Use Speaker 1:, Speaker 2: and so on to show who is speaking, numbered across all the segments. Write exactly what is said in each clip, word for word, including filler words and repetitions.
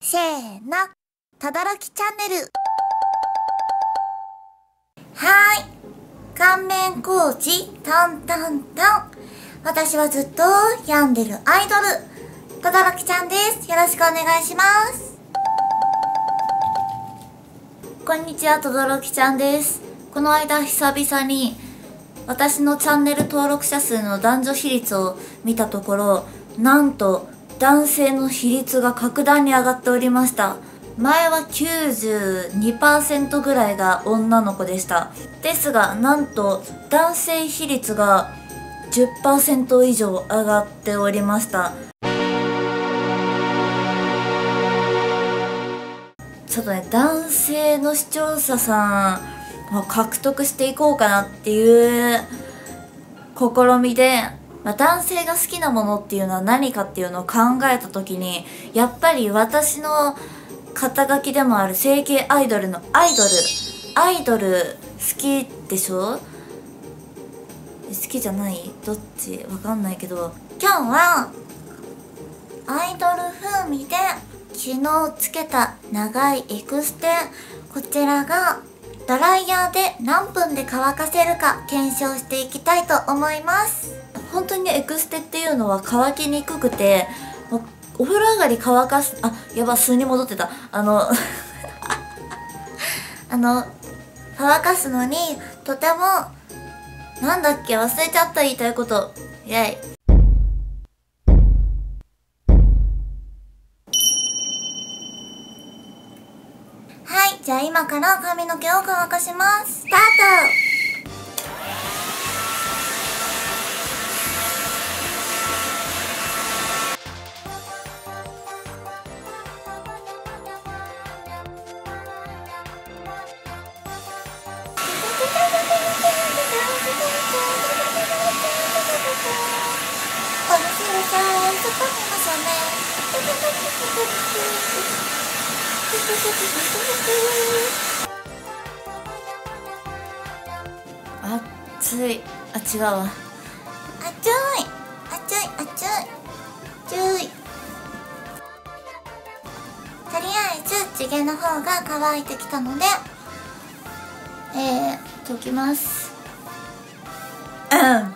Speaker 1: せーの、ただらきチャンネル。はーい、顔面コーチトントントン。私はずっと病んでるアイドル、ただらきちゃんです。よろしくお願いします。こんにちは、とどろきちゃんです。この間久々に私のチャンネル登録者数の男女比率を見たところ、なんと男性の比率が格段に上がっておりました。前は きゅうじゅうにパーセント ぐらいが女の子でした。ですが、なんと男性比率が じゅっパーセント 以上上がっておりました。ちょっとね、男性の視聴者さんを獲得していこうかなっていう試みで、まあ、男性が好きなものっていうのは何かっていうのを考えた時に、やっぱり私の肩書きでもある整形アイドルのアイドルアイドル好きでしょ？好きじゃない？どっち？わかんないけど、今日はアイドル風味で昨日つけた長いエクステ、こちらがドライヤーで何分で乾かせるか検証していきたいと思います。本当にね、エクステっていうのは乾きにくくて、お風呂上がり乾かす、あ、やば、数に戻ってた。あのあの乾かすのにとても、なんだっけ、忘れちゃった、言いたいこと。イェイ。はい、じゃあ今から髪の毛を乾かします。スタート。おやすみなさい。そこにいますよね。暑い。あ、違うわ。暑い暑い暑い暑い。とりあえず地毛の方が乾いてきたので、えー、溶きます。うん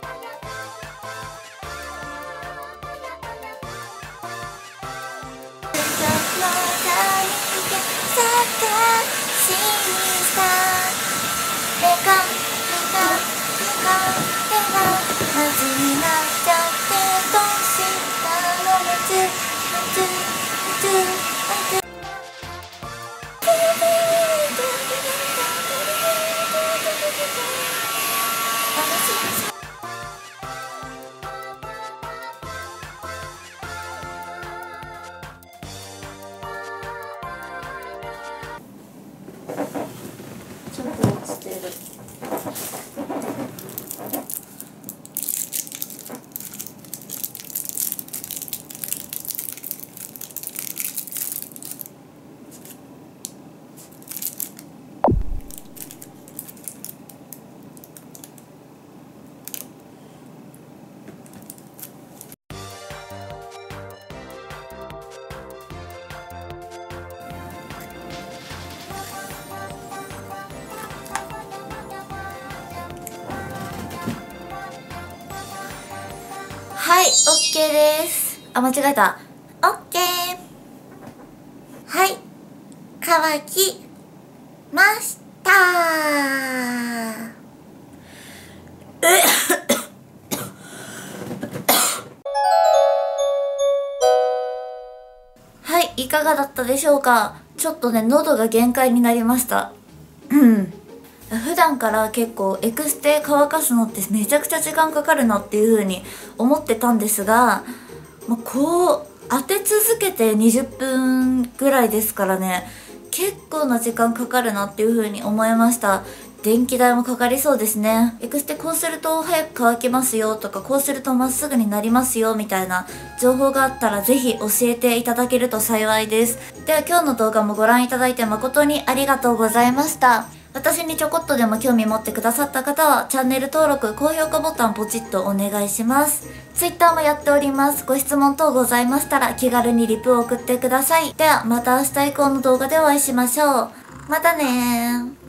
Speaker 1: ちょっと落ちてる。はい、オッケーです。あ、間違えた。オッケー。はい、乾きましたー。はい、いかがだったでしょうか。ちょっとね、喉が限界になりました。うん普段から結構エクステ乾かすのってめちゃくちゃ時間かかるなっていう風に思ってたんですが、まあ、こう当て続けてにじゅっぷんぐらいですからね、結構な時間かかるなっていう風に思いました。電気代もかかりそうですね。エクステこうすると早く乾きますよとか、こうするとまっすぐになりますよみたいな情報があったらぜひ教えていただけると幸いです。では今日の動画もご覧いただいて誠にありがとうございました。 私にちょこっとでも興味持ってくださった方はチャンネル登録、高評価ボタンポチッとお願いします。Twitter もやっております。ご質問等ございましたら気軽にリプを送ってください。ではまた明日以降の動画でお会いしましょう。またねー。